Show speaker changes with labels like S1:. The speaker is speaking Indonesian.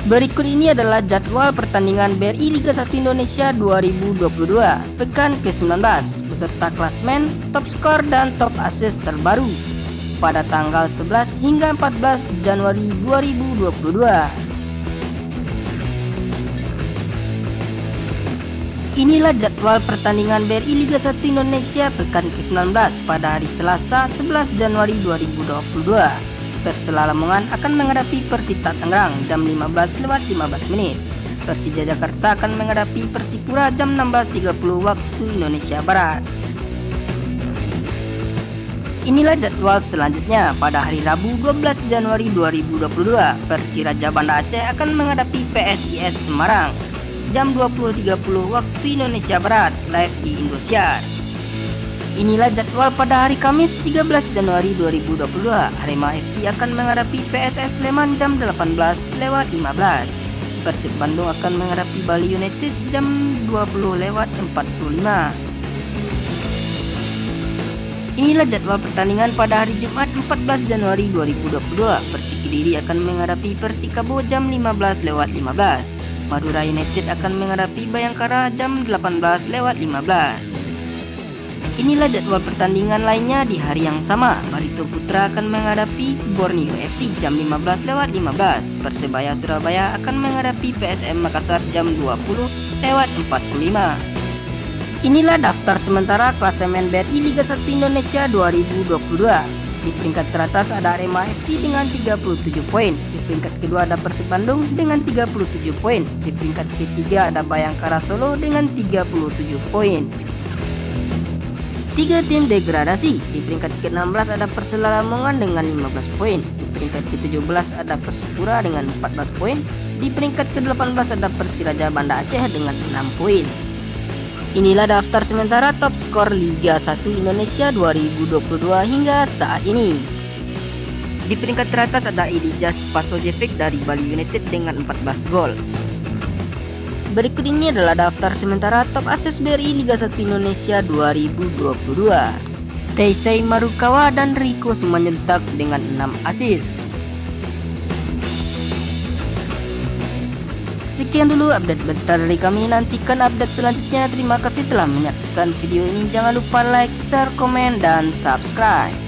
S1: Berikut ini adalah jadwal pertandingan BRI Liga 1 Indonesia 2022 pekan ke-19 beserta klasmen, top skor dan top assist terbaru pada tanggal 11 hingga 14 Januari 2022. Inilah jadwal pertandingan BRI Liga 1 Indonesia pekan ke-19 pada hari Selasa 11 Januari 2022. Persela Lamongan akan menghadapi Persita Tangerang jam 15:15. Persija Jakarta akan menghadapi Persipura jam 16.30 waktu Indonesia Barat. Inilah jadwal selanjutnya pada hari Rabu 12 Januari 2022. Persiraja Banda Aceh akan menghadapi PSIS Semarang jam 20.30 waktu Indonesia Barat live di Indosiar. Inilah jadwal pada hari Kamis 13 Januari 2022. Arema FC akan menghadapi PSS Sleman jam 18:15. Persib Bandung akan menghadapi Bali United jam 20:45. Inilah jadwal pertandingan pada hari Jumat 14 Januari 2022. Persik Kediri akan menghadapi Persikabo jam 15:15. Madura United akan menghadapi Bayangkara jam 18:15. Inilah jadwal pertandingan lainnya di hari yang sama. Barito Putra akan menghadapi Borneo FC jam 15:15. Persebaya Surabaya akan menghadapi PSM Makassar jam 20:45. Inilah daftar sementara klasemen BRI Liga 1 Indonesia 2022. Di peringkat teratas ada Arema FC dengan 37 poin. Di peringkat kedua ada Persib Bandung dengan 37 poin. Di peringkat ketiga ada Bayangkara Solo dengan 37 poin. 3 tim degradasi. Di peringkat ke-16 ada Persela Lamongan dengan 15 poin. Di peringkat ke-17 ada Persipura dengan 14 poin. Di peringkat ke-18 ada Persiraja Banda Aceh dengan 6 poin. Inilah daftar sementara top skor Liga 1 Indonesia 2022 hingga saat ini. Di peringkat teratas ada Elijah Spasojevic dari Bali United dengan 14 gol. Berikut ini adalah daftar sementara top assist BRI Liga 1 Indonesia 2022. Taisei Marukawa dan Riko Simanjuntak dengan 6 assist. Sekian dulu update berita dari kami, nantikan update selanjutnya. Terima kasih telah menyaksikan video ini. Jangan lupa like, share, komen, dan subscribe.